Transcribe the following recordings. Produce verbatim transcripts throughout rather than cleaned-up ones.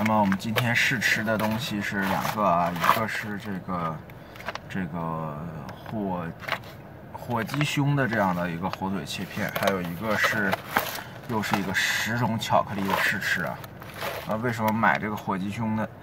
那么我们今天试吃的东西是两个啊，一个是这个这个火火鸡胸的这样的一个火腿切片，还有一个是又是一个十种巧克力的试吃啊。啊，为什么买这个火鸡胸的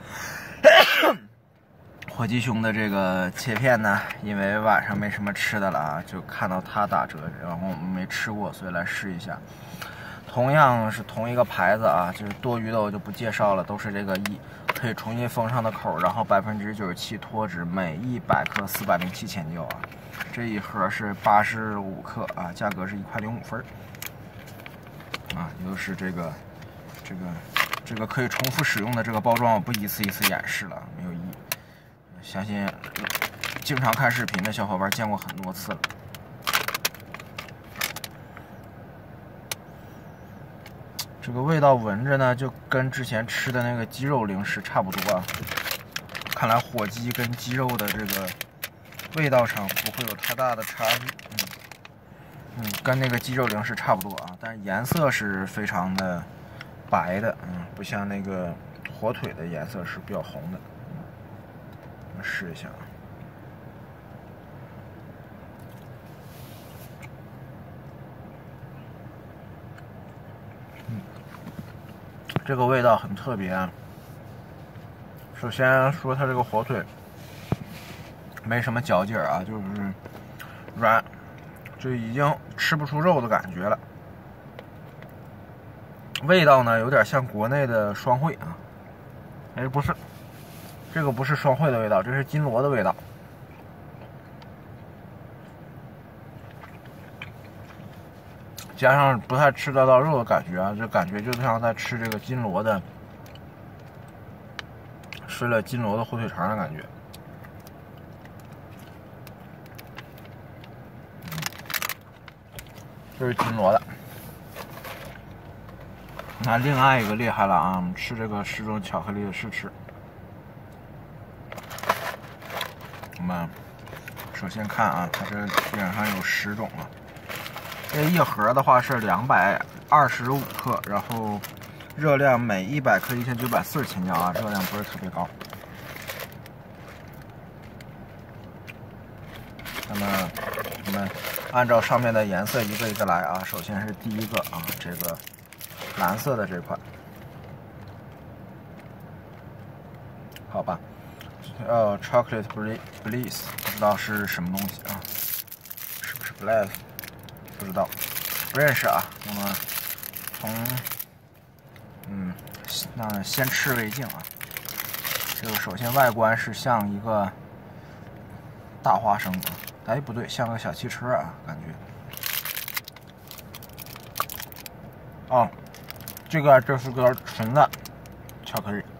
火鸡胸的这个切片呢？因为晚上没什么吃的了啊，就看到它打折，然后我们没吃过，所以来试一下。同样是同一个牌子啊，就是多余的我就不介绍了，都是这个一可以重新封上的口，然后百分之九十七脱脂，每一百克四百零七千焦啊。这一盒是八十五克啊，价格是一块零五分啊，又是这个这个这个可以重复使用的这个包装，我不一次一次演示了，没有意义。相信经常看视频的小伙伴见过很多次了。这个味道闻着呢，就跟之前吃的那个鸡肉零食差不多啊。看来火鸡跟鸡肉的这个味道上不会有太大的差距。嗯，嗯，跟那个鸡肉零食差不多啊，但是颜色是非常的白的，嗯，不像那个火腿的颜色是比较红的。嗯，我们试一下啊。这个味道很特别啊。首先说它这个火腿没什么嚼劲儿啊，就是软，就已经吃不出肉的感觉了。味道呢有点像国内的双汇啊，哎不是，这个不是双汇的味道，这是金锣的味道。加上不太吃得到肉的感觉啊，这感觉就像在吃这个金锣的，吃了金锣的火腿肠的感觉。这是金锣的。那另外一个厉害了啊，我们吃这个十种巧克力的试吃。我们首先看啊，它这基本上有十种了。这一盒的话是两百二十五克，然后热量每一百克一千九百四十千焦啊，热量不是特别高。那么我们按照上面的颜色一个一个来啊，首先是第一个啊，这个蓝色的这款，好吧，呃 ，chocolate bliss 不知道是什么东西啊，是不是 bliss？不知道，不认识啊。那么从嗯，那先吃为敬啊。这个首先外观是像一个大花生啊，哎不对，像个小汽车啊，感觉。哦，这个这是个纯的巧克力。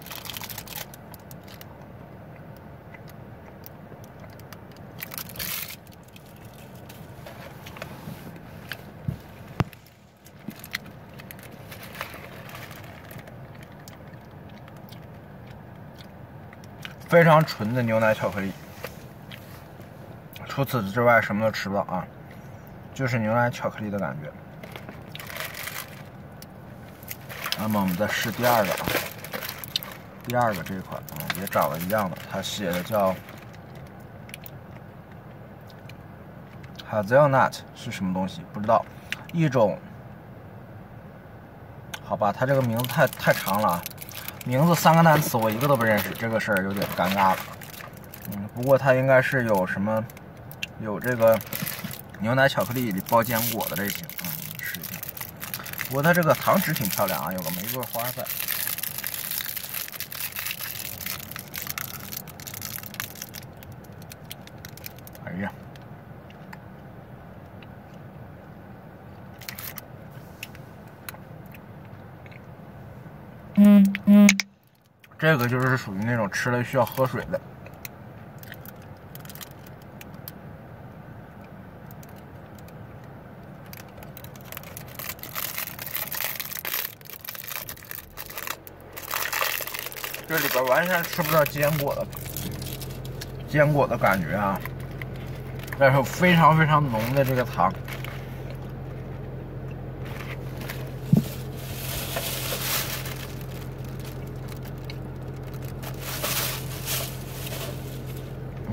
非常纯的牛奶巧克力，除此之外什么都吃不到啊，就是牛奶巧克力的感觉。那么我们再试第二个啊，第二个这一款啊也长得一样的，它写的叫 Hazelnut 是什么东西不知道，一种，好吧，它这个名字太太长了啊。名字三个单词我一个都不认识，这个事儿有点尴尬了。嗯，不过它应该是有什么，有这个牛奶巧克力里包坚果的类型。嗯，试一下。不过它这个糖纸挺漂亮啊，有个玫瑰花在。哎呀，嗯嗯，这个就是属于那种吃了需要喝水的。这里边完全吃不到坚果的坚果的感觉啊，但是有非常非常浓的这个糖。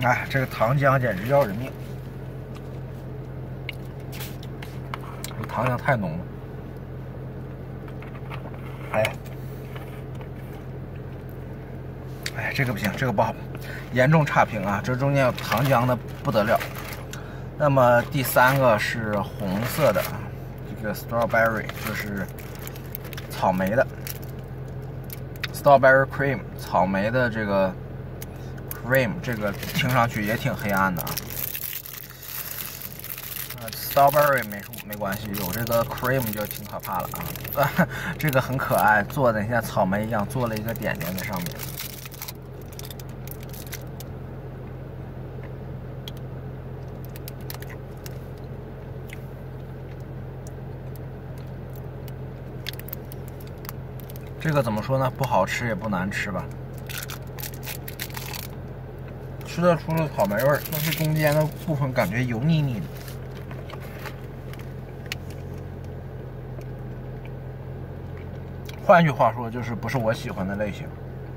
哎，这个糖浆简直要人命，这糖浆太浓了。哎，哎，这个不行，这个不好，严重差评啊！这中间有糖浆的不得了。那么第三个是红色的，这个 strawberry 就是草莓的 strawberry cream， 草莓的这个 cream， 这个听上去也挺黑暗的啊。呃 strawberry 没没关系，有这个 cream 就挺可怕了啊。这个很可爱，做的像草莓一样，做了一个点点在上面。这个怎么说呢？不好吃也不难吃吧，吃得出了草莓味儿，但是中间的部分感觉油腻腻的。换句话说，就是不是我喜欢的类型。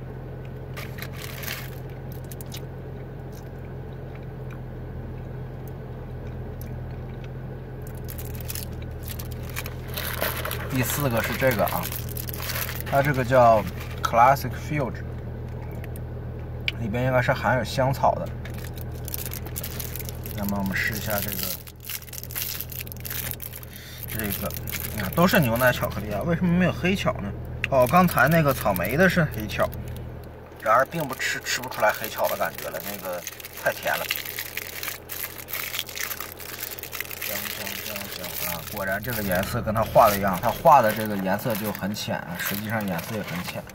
第四个是这个啊。它这个叫 Classic Fuge， 里边应该是含有香草的。那么我们试一下这个，这个啊都是牛奶巧克力啊，为什么没有黑巧呢？哦，刚才那个草莓的是黑巧，然而并不吃吃不出来黑巧的感觉了，那个太甜了。香香香香啊！果然这个颜色跟它画的一样，它画的这个颜色就很浅，实际上颜色也很浅。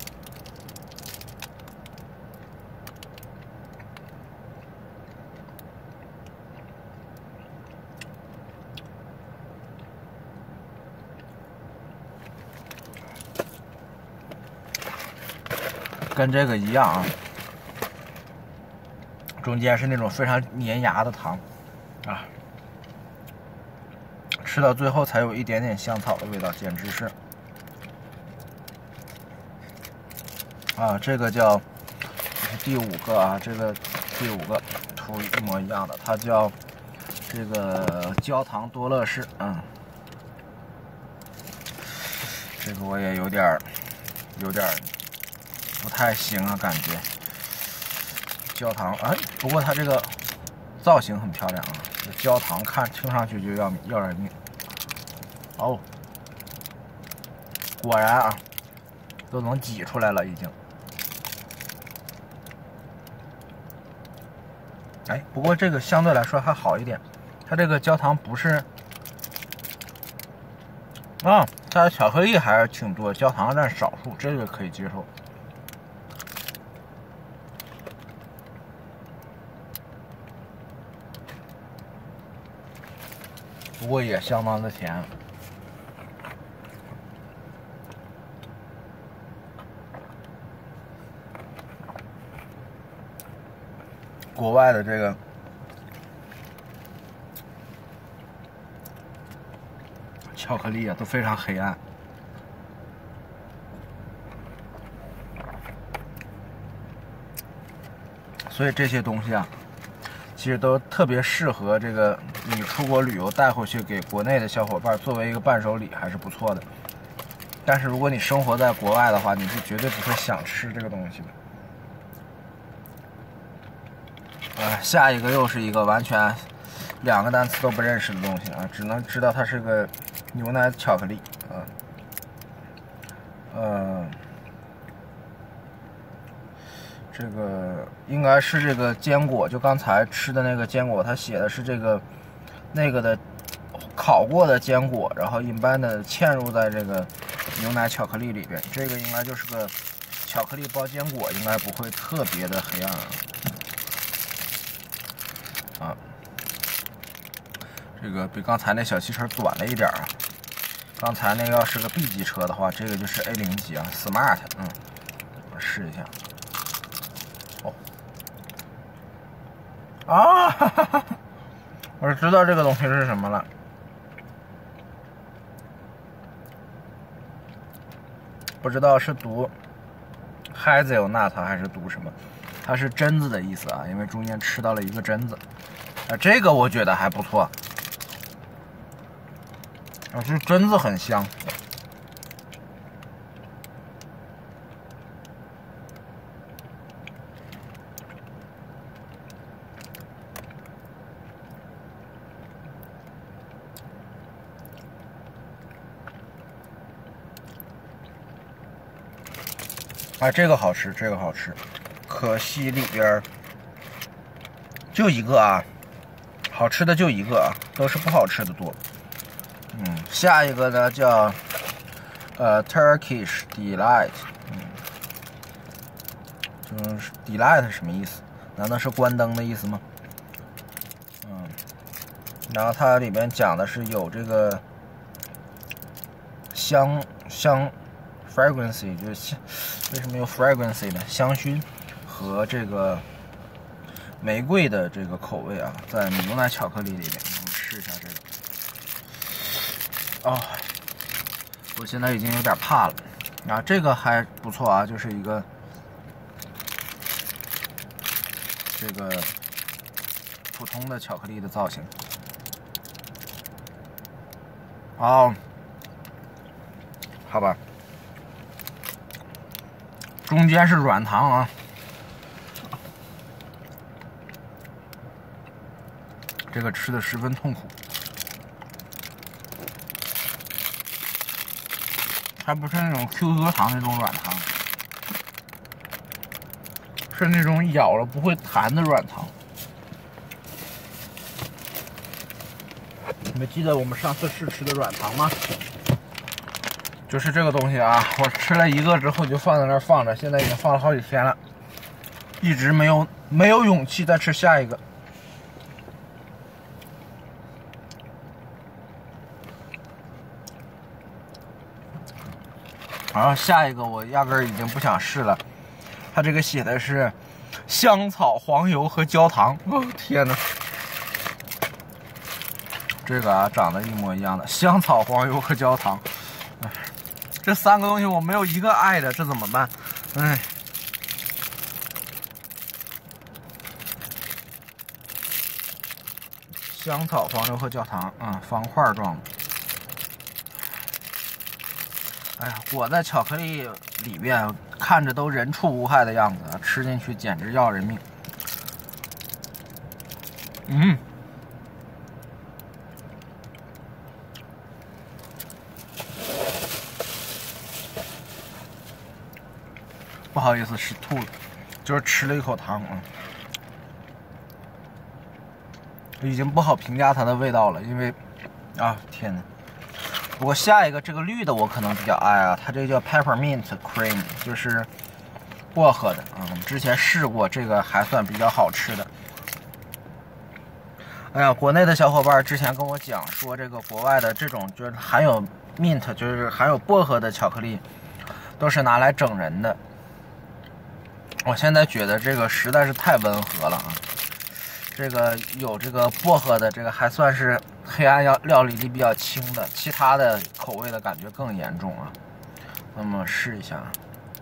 跟这个一样啊，中间是那种非常粘牙的糖啊。吃到最后才有一点点香草的味道，简直是啊！这个叫这是第五个啊，这个第五个图一模一样的，它叫这个焦糖多乐士，嗯，这个我也有点有点不太行啊，感觉焦糖哎，不过它这个造型很漂亮啊，这焦糖看听上去就要要人命。哦，果然啊，都能挤出来了已经。哎，不过这个相对来说还好一点，它这个焦糖不是啊，它的巧克力还是挺多，焦糖占少数，这个可以接受。不过也相当的甜。国外的这个巧克力啊，都非常黑暗。所以这些东西啊，其实都特别适合这个你出国旅游带回去给国内的小伙伴作为一个伴手礼，还是不错的。但是如果你生活在国外的话，你是绝对不会想吃这个东西的。啊，下一个又是一个完全两个单词都不认识的东西啊，只能知道它是个牛奶巧克力啊，呃，这个应该是这个坚果，就刚才吃的那个坚果，它写的是这个那个的烤过的坚果，然后一般的嵌入在这个牛奶巧克力里边，这个应该就是个巧克力包坚果，应该不会特别的黑暗啊。啊，这个比刚才那小汽车短了一点啊。刚才那个要是个 B 级车的话，这个就是 A 零 级啊 ，Smart。嗯，我试一下。哦，啊，哈哈哈，我知道这个东西是什么了。不知道是读 hazelnut 还是读什么， 它是榛子的意思啊，因为中间吃到了一个榛子。啊，这个我觉得还不错，啊，这榛子很香。啊，这个好吃，这个好吃，可惜里边就一个啊，好吃的就一个啊，都是不好吃的多。嗯，下一个呢叫呃 Turkish Delight， 嗯，就是 Delight 是什么意思？难道是关灯的意思吗？嗯，然后它里面讲的是有这个香香 fragrancy， 就是香。为什么有 fragrancy 呢？香薰和这个玫瑰的这个口味啊，在牛奶巧克力里面，我们试一下这个。哦，我现在已经有点怕了。啊，这个还不错啊，就是一个这个普通的巧克力的造型。哦，好吧。中间是软糖啊，这个吃的十分痛苦，还不是那种 Q Q 糖那种软糖，是那种咬了不会弹的软糖。你们记得我们上次试吃的软糖吗？就是这个东西啊，我吃了一个之后就放在那儿放着，现在已经放了好几天了，一直没有没有勇气再吃下一个。然后下一个我压根儿已经不想试了，它这个写的是香草、黄油和焦糖。哦天哪！这个啊长得一模一样的，香草、黄油和焦糖。哎，这三个东西我没有一个爱的，这怎么办？哎，香草、黄油和焦糖，嗯，方块状的。哎呀，裹在巧克力里边，看着都人畜无害的样子，吃进去简直要人命。嗯。不好意思，吃吐了，就是吃了一口糖啊，已经不好评价它的味道了，因为啊天哪！不过下一个这个绿的我可能比较爱啊，它这个叫 Peppermint Cream， 就是薄荷的啊，我们之前试过，这个还算比较好吃的。哎呀，国内的小伙伴之前跟我讲说，这个国外的这种就是含有 mint， 就是含有薄荷的巧克力，都是拿来整人的。我现在觉得这个实在是太温和了啊！这个有这个薄荷的，这个还算是黑暗料料理里比较轻的，其他的口味的感觉更严重啊。那么试一下。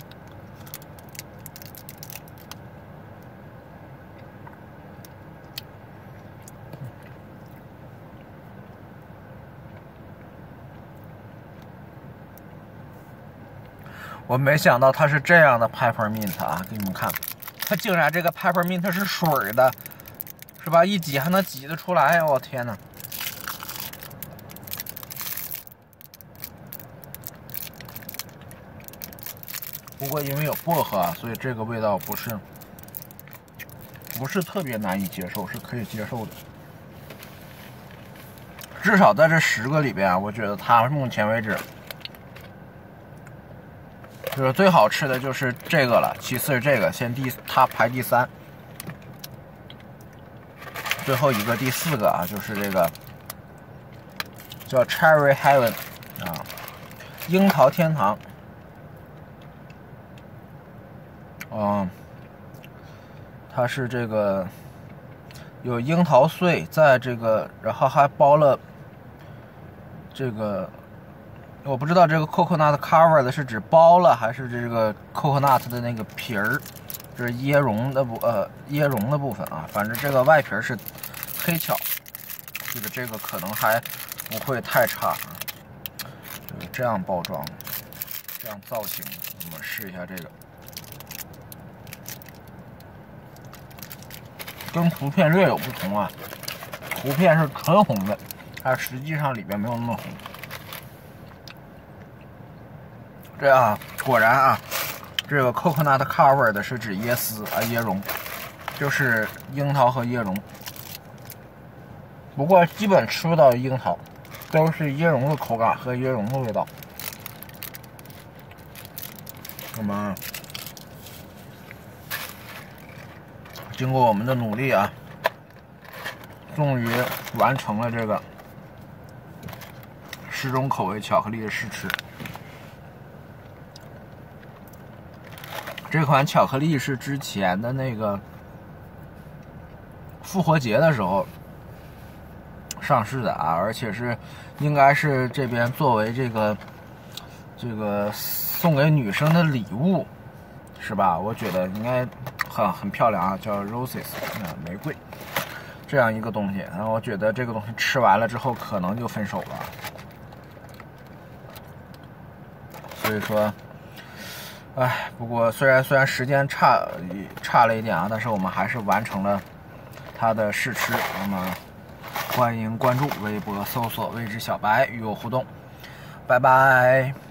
我没想到它是这样的 peppermint 啊，给你们看，它竟然这个 peppermint 是水的，是吧？一挤还能挤得出来，我、哦、天哪！不过因为有薄荷啊，所以这个味道不是不是特别难以接受，是可以接受的。至少在这十个里边啊，我觉得它目前为止。就是最好吃的就是这个了，其次是这个，先第它排第三，最后一个第四个啊，就是这个叫 Cherry Heaven 啊，樱桃天堂。嗯，它是这个有樱桃碎在这个，然后还包了这个。我不知道这个 coconut cover 的是指包了还是这个 coconut 的那个皮儿， 这是椰蓉的部呃椰蓉的部分啊，反正这个外皮是黑巧，这个这个可能还不会太差啊。就是这样包装，这样造型，我们试一下这个，跟图片略有不同啊，图片是纯红的，它实际上里边没有那么红。这啊，果然啊。这个 coconut cover 的是指椰丝啊，椰蓉，就是樱桃和椰蓉。不过基本吃不到樱桃，都是椰蓉的口感和椰蓉的味道。那么，经过我们的努力啊，终于完成了这个十种口味巧克力的试吃。这款巧克力是之前的那个复活节的时候上市的啊，而且是应该是这边作为这个这个送给女生的礼物，是吧？我觉得应该很很漂亮啊，叫 roses 啊，玫瑰这样一个东西。然后我觉得这个东西吃完了之后可能就分手了，所以说。哎，不过虽然虽然时间差差了一点啊，但是我们还是完成了它的试吃。那么欢迎关注微博搜索“未知小白”与我互动，拜拜。